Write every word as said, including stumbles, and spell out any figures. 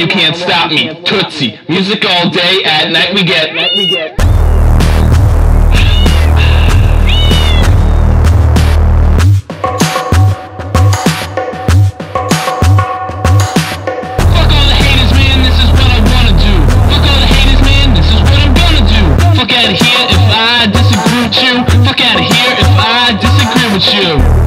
you can't stop me. Tootsie, music all day, at night we get. Fuck all the haters, man, this is what I wanna do. Fuck all the haters, man, this is what I'm gonna do. Fuck out of here if I disagree with you. Fuck out of here if I disagree with you.